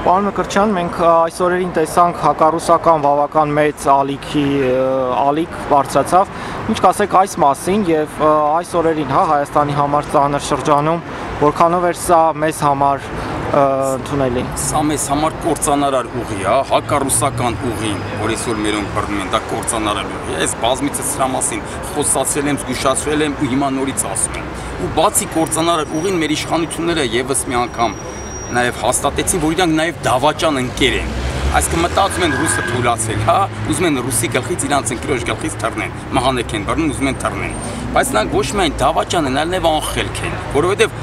Պարոն Մկրտչյան, մենք այս օրերին տեսանք հակառուսական բավական մեծ ալիք բարձրացավ։ Ինչ կասեք այս մասին եւ այս օրերին, Հայաստանի համար ծանր շրջանում, որքանով էր սա մեզ համար ընդունելի։ Սա մեզ համար կործանարար ուղի է, հակառուսական ուղի, որ այսօր մերոնք բռնում են, դա կործանարար ուղի է։ Ես բազմիցս սրա մասին խոսացել եմ, զգուշացրել եմ ու հիմա նորից ասում եմ։ Ու բացի կործանարար ուղին մեր իշխանությունները եւս մի անգամ նաև հաստատեցին, որ իրանք նաև դավաճան ընկեր են։ Այսինքն մտածում են ռուսը թույլացել, ուզում են ռուսի գլխից իրանց ընկերոջ գլխից թռնեն, մահանեք են բռնում, ուզում են թռնեն։ Բայց նրանք ոչ միայն դավաճան են, այլ նաև անխելք են, որովհետև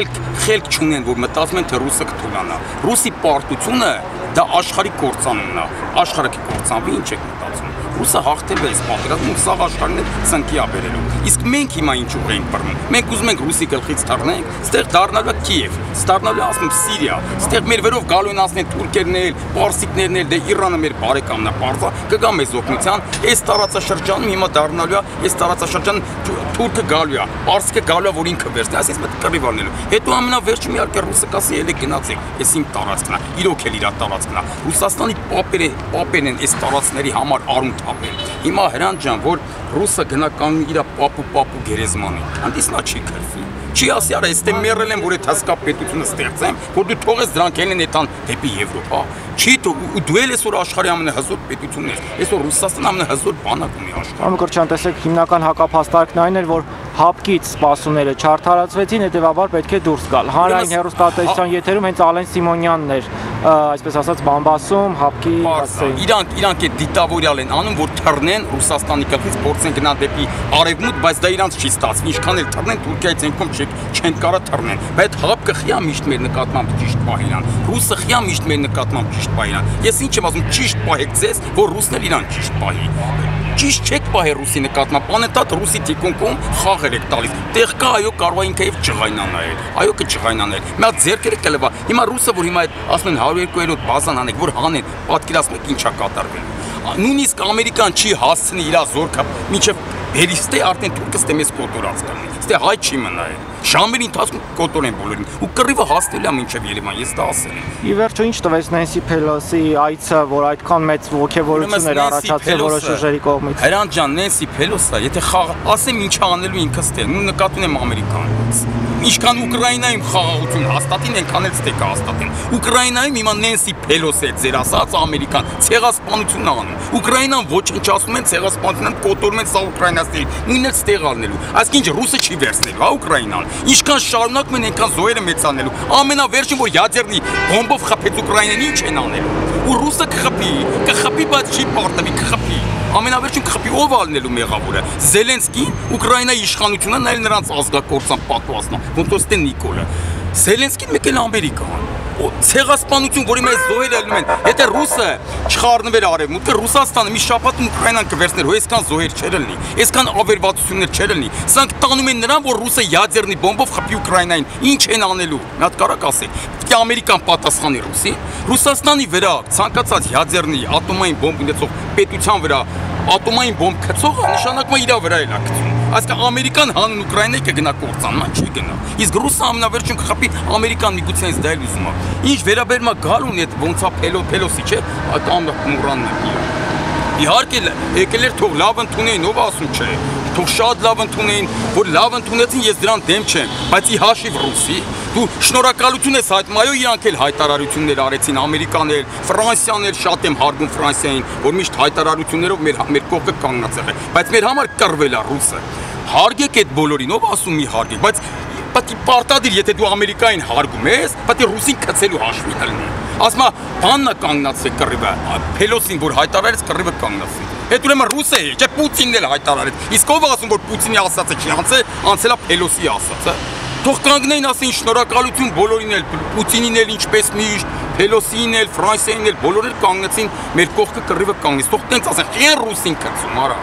խելք չունեն, որ մտածում են թե ռուսը կթույլանա։ Ռուսի պարտությունը դա աշխարհի կործանումն է, աշխարհը կկործանվի, ինչ եք մտածում։ Ռուսը հաղթել է այս պատերազմում, սաղ աշխարհն է ցնկի է բերելու։ Իսկ մենք հիմա ինչ ուղի ենք բռնում։ Մենք ուզում ենք ռուսի գլխից թռնենք, ստեղ դառնալու է Կիև, դառնալու է ասում Սիրիա, ստեղ մեր վերով գալու են ասեն թուրքերն էլ, պարսիկներն էլ, դե Իրանը մեր բարեկամն է, պարզա, կգա մեզ օգնության, այս տարածաշրջանում հիմա դառնալու է, այս տարածաշրջան թուրքը գալու է, պարսիկը գալու է, որ ինքը վերցնի, այսպես մտ կռիվ առնելու։ Հետո ամենավերջը մի հարկե ռուսը կասի ելի գնացեք, այս իմ տարածքն է, իրոք էլ իր տարածքն է։ Ռուսաստանի պապերն են այս տարածքների համար արուն թափել։ Հիմա Հրանտ ջան, որ ռուսը գնա կանգնի իր պապու գերեզմանին, հանդիս նա չի քրվի։ Չի ասի արա, ես մերել եմ, որ այդ հսկա պետությունը ստեղծեմ, որ դու թողես դրանք ելնեն այդան դեպի Եվրոպա։ Չի դու էլ այսօր աշխարհի ամենահզոր պետությունն ես։ Այսօր Ռուսաստանը ամենահզոր բանակ ունի աշխարհում։ Պարոն Մկրտչյան, տեսեք, հիմնական հակափաստարկն այն էր, որ հապկից սպասումները չարդարացվեցին, հետևաբար պետք է դուրս գալ։ Հանրային հեռուստատեսության եթերում հենց Ալեն Սիմոնյանն էր, այսպես ասած, բամբասում, հապկի հասցեին։ Իրանք այդ դիտավորյալ են անում, որ թռնեն Ռուսաստանի գլխից փորձեն գնալ դեպի արևմուտք, բայց դա իրանք չի ստացվի։ Ինչքան էլ թռնեն, Թուրքիայից այնքան չեն կարա թռնեն։ Բայց հապկը խիա միշտ մեր նկատմամբ ճիշտ պահին, ռուսը խիա միշտ մեր նկատմամբ ճիշտ պահին։ Ես ինչ եմ ասում, ճիշտ պահեք ձեզ, որ ռուսն էլ իրան ճիշտ պահի։ Ճիշտ չեք պահել ռուսի նկատմամբ, անընդհատ ռուսի թիկունքում խաղեր եք տալիս։ Տեղ կա, այո, կարող է ինքը եւ ջղայնանալ։ Այո, կջղայնանել։ Մի հատ ձեռքերը կլվա։ Հիմա ռուսը, որ հիմա այդ ասում են 102-րդ բազան անեք, որ հանեն, պատկերացնում եք ինչա կատարվել։ Նույնիսկ Ամերիկան չի հասցնի իր զորքը մինչև Բերիստե արդեն թուրքը ստե մեզ կոտորած կլինի։ Ստե հայ չի մնա։ Ժամերի ընթացքում կոտորեն բոլորին։ Ու կռիվը հասնել է մինչև Երևան, ես դա ասել եմ։ Ի վերջո ինչ տվեց Նենսի Փելոսի այցը, որ այդքան մեծ ողջավորություն էր առաջացել որոշ ուժերի կողմից։ Հրանտ ջան, Նենսի Փելոսը, եթե ասեմ ինչ անելու ինքը ստե, նույն նկատի ունեմ Ամերիկան։ Ինչքան Ուկրաինայում խաղաղություն հաստատին, այնքան էլ ստե կհաստատեն։ Ուկրաինայում հիմա Նենսի Փելոսը է ձեր ասած Ամերիկան ցեղասպանություն անում։ Ուկրաինան ոչնչացնում են ցեղասպանություն, կոտորում են սա ուկրաինացիներին, նույնն էլ ստեղ առնելու։ Այսինքն ինչ ռուսը չի վերցնելու, Ուկրաինան։ Ինչքան շարունակում են, այնքան զոհերը մեծանելու։ Ամենավերջին, որ յադերնի բոմբով խփեց Ուկրաինան, ինչ են անելու։ Ու ռուսը կխփի, բայց չի պարտվի, կխփի։ Ամենավերջին կխփի, ով ալնելու մեղավորը։ Զելենսկին, Ուկրաինայի իշխանությունը, նայել նրանց ազգակործան պատվազն է, ոնց որ ստե Նիկոլը։ Զելենսկին մեկ էլ Ամերիկան։ Ցեղասպանություն, որի մեջ զոհեր ելնում են, եթե ռուսը չխառնվեր արևմուտքը, Ռուսաստանը մի շաբաթում Ուկրաինան կվերցներ, ու այսքան զոհեր չէր լինի, այսքան ավերվածություններ չէր լինի։ Սրանք տանում են նրան, որ ռուսը յադերնի բոմբով խփի Ուկրաինային, ինչ են անելու։ Մի հատ կարա ասեք, պետք է Ամերիկան պատասխանի ռուսին, Ռուսաստանի վրա ցանկացած յադերնի ատոմային բոմբ ունեցող պետության վրա ատոմային բոմբ գցողը նշանակում է իր վրա էլ ակցիոն։ Այսինքն Ամերիկան հանուն Ուկրաինայի կգնա կործանման, չի գնա։ Իսկ ռուսը ամենավերջին կխփի Ամերիկան միգուցե դա էլ ուզում է։ Ինչ վերաբերում է գալուն այդ ոնց է Փելոսի, չէ՞, կամ Մուրանն է։ Իհարկե եկել էր թող լավ ընդունեին, ով ասում չէ։ Թող շատ լավ ընդունեին, որ լավ ընդունեցին, ես դրան դեմ չեմ, բայց ի հաշիվ ռուսի, դու շնորհակալություն ես հայտնում, այո, իրանք էլ հայտարարություններ արեցին, Ամերիկան էլ, Ֆրանսիան էլ, շատ եմ հարգում Ֆրանսիային, որ միշտ հայտարարություններով մեր կողքը կանգնած եղել, բայց մեր համար կռվել է ռուսը։ Հարգեք այդ բոլորին, ով ասում մի հարգեք, բայց պետք է պարտադիր, եթե դու Ամերիկային հարգում ես, պետք է ռուսին գցելու հաշվի լինի։ Ասում է, բանն է կանգնացել կռիվը, Փելոսին, որ հայտարարեց կռիվը կանգնացել։ Այդ ուրեմն ռուսը է, չէ՞ Պուտինն էլ հայտարարեց։ Իսկ ով ասում, որ Պուտինի ասածը չի անցել է Փելոսի ասածը։ Թող կանգնեին ասեն շնորհակալություն բոլորին էլ, Պուտինին էլ ինչպես միշտ, Փելոսին էլ, Ֆրանսիային էլ, բոլորը կանգնեցին մեր կողքը կռիվը կանգնեց։ Թող տենց ասեն, «Ինչ ռուսին կծում, արա»։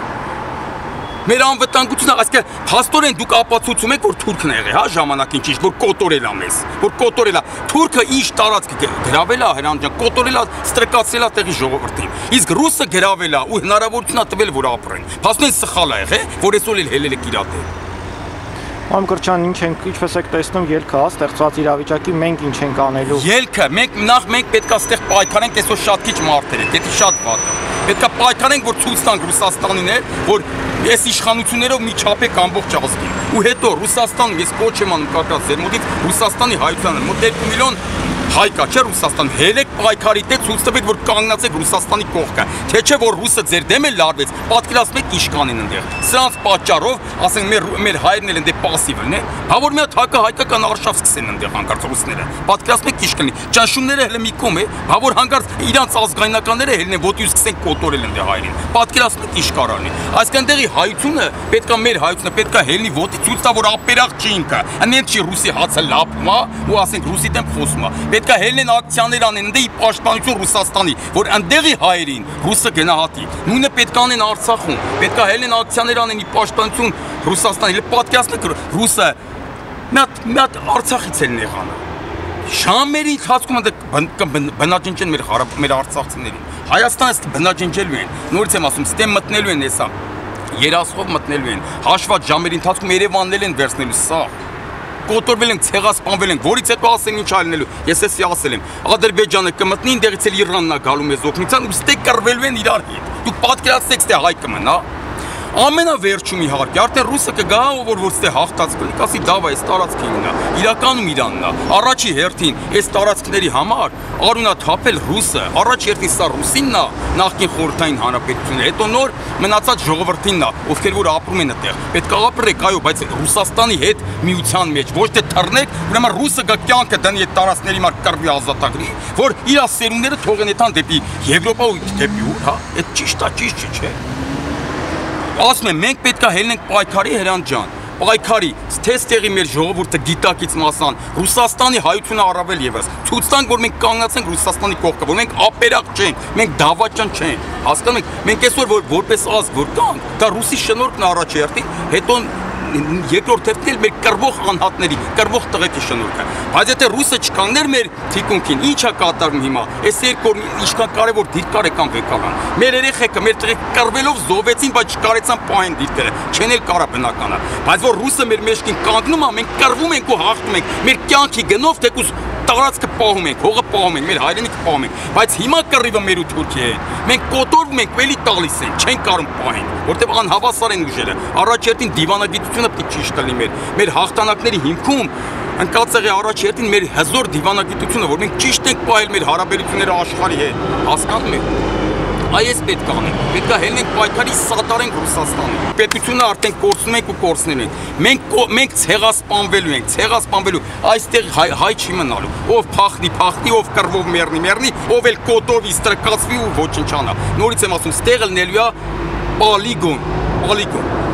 Մեր անվտանգությունը, այսինքն հաստորեն դուք ապացուցում եք, որ թուրքն է եղել, ժամանակին ճիշտ, որ կոտորել է մեզ, որ կոտորել է։ Թուրքը ինչ տարածք գրավել է, Հրանտ ջան, կոտորել է, ստրկացրել է տեղի ժողովրդին։ Իսկ ռուսը գրավել է ու հնարավորություն է տվել, որ ապրեն։ Փաստորեն սխալ է եղել, որ այսօր էլ հելել եք իր դեմ։ Պարոն Կրչյան, ինչպես եք տեսնում ելքը, ստեղծված իրավիճակի մենք ինչ ենք անելու։ Ելքը, մենք պետք է այստեղ պայքարենք, այսօր շատ քիչ մարդեր են, դա շատ վատ է։ Պետք է պայքարենք, որ ցույց տանք Ռուսաստանին, որ այս իշխանություններով մի չափեք ամբողջ ազգին։ Ու հետո Ռուսաստանում ես կոչ եմ անում կակած ձեր մոտից Ռուսաստանի հայությանը մոտ 2 միլիոն հայ կա, չէ՞ Ռուսաստան, հելեք պայքարի դե ցույց տվեք, որ կանգնացեք Ռուսաստանի կողքը, թե չէ որ ռուսը ձեր դեմ է լարվեց, պատկերացնեք ինչ կանեն այնտեղ։ Սրանց պատճառով, ասենք մեր հայրն էլ այնտեղ пассив են, բա որ մի հատ հայկական արշավ սկսեն այնտեղ հանկարծ ռուսները։ Պատկերացնեք ինչ կլինի։ Ճնշումները հələ մի կողմ է, բա որ հանկարծ իրանց ազգայնականները հելնեն ոտի սկսեն կոտորել այնտեղ հայրին։ Պատկերացնեք ինչ կարանի։ Այսինքն այնտեղի հայությունը պետքա մեր հայությունը պետքա հելնի ոտի ցույց տա, որ ապերախ չի ինքը։ Անենց չի ռուսի հացը լապում, ու ասենք ռուսի դեմ խոսում է։ Պետք է հելնեն ակցիաներ անեն ընդդի պաշտպանություն Ռուսաստանի, որ ընդդեղի հայերին ռուսը գնահատի։ Նույնը պետք է անեն Արցախում, պետք է հելնեն ակցիաներ անեն ի պաշտպանություն Ռուսաստանի։ Պատկերացնեք ռուսը մի հատ Արցախից էլ եղանը։ Շամերի ընթացքում բնաջնջեն մեր արցախցիներին։ Հայաստանից բնաջնջելու են։ Նորից եմ ասում, ստեմ մտնելու են հեսա։ Երասխով մտնելու են։ Հաշված ժամերի ընթացքում Երևանն են վերցնելու սա։ Կոտորվել ենք, ցեղասպանվել ենք, որից հետո ասեն ինչ այլնելու։ Ես էսի ասել եմ, Ադրբեջանը կմտնի, ինտեղից էլ Իրանն է գալու մեզ օգնության, ու ստե կռվելու են իրար հետ։ Դուք պատկերացրեք, ստե հայ կմնա։ Ամենավերջում իհարկե, արդեն ռուսը կգա, որ ստե հաղթած կլինի, ասի դավա, այս տարածքը ինքն է, իրականում Իրանն է։ Առաջի հերթին այս տարածքների համար արունա թափել ռուսը, առաջի հերթին սա ռուսինն է, նախկին խորհրդային հանրապետությունը, հետո նոր մնացած ժողովրդինն է, ովքեր որ ապրում են այդտեղ։ Պետք է ապրեք, այո, բայց Ռուսաստանի հետ միության մեջ, ոչ թե թռնեք, ուրեմն ռուսը գա կյանքը դնի այդ տարածքների մար կռվի ազատագրի, որ իր սերունդները թողեն այդան դեպի Եվրոպա ու դեպի ուր, հա, այդ ճիշտ է, ճիշտ չէ։ Ասում եմ, մենք պետք է հելնենք պայքարի Հրանտ ջան, պայքարի, թե ստեղի մեր ժողովուրդը գիտակից մասան, Ռուսաստանի հայությունը առավել ևս, ցույց տանք, որ մենք կանգնացենք Ռուսաստանի կողքը, որ մենք ապերախ չենք, մենք դավաճան չենք, հասկանում եք, մենք այսօր որպես ազգ որ կանք, դա ռուսի շնորհքն է առաջ հերթին, հետո երկրորդ հերթին մեր կռվող անհատների, կռվող տղեկի շնորհքը։ Բայց եթե ռուսը չկանգներ մեր թիկունքին, ի՞նչ է կատարվում հիմա։ Այս երկու ինչքան կարևոր դիրքեր եկան վեկալան։ Մեր երեխեքը, մեր տղեկ կռվելով զոհվեցին, բայց չկարեցան պահեն դիրքերը։ Չեն էլ կարա բնական է։ Բայց որ ռուսը մեր մեջքին կանգնում է, մենք կռվում ենք ու հաղթում ենք։ Մեր կյանքի գնով թեկուզ տարածքը պահում ենք, հողը պահում ենք, մեր հայրենիքը պահում ենք, բայց հիմա կռիվը մեր ու Թուրքիայի հետ։ Մենք կոտորվում ենք, էլի տալիս են, չեն կարող պահեն, որտեղ անհավասար են ուժերը։ Առաջ հերթին դիվանագիտությունը պետք է ճիշտ լինի մեր հաղթանակների հիմքում ընկած եղի առաջ հերթին մեր հզոր դիվանագիտությունը, որ մենք ճիշտ ենք պահել մեր հարաբերությունները աշխարհի հետ։ Հասկանում եք։ Այս պետք է անենք, պետք է հելնենք պայքարի սատարենք Ռուսաստանին։ Պետությունը արդեն կորցնում ենք ու կորցնել ենք։ Մենք ցեղասպանվելու ենք, ցեղասպանվելու։ Այստեղ հայ չի մնալու։ Ով փախնի, ով կռվով մեռնի, ով էլ կոտովի, ստրկացվի ու ոչնչանա։ Նորից եմ ասում, ստեղ լնելու է պոլիգոն։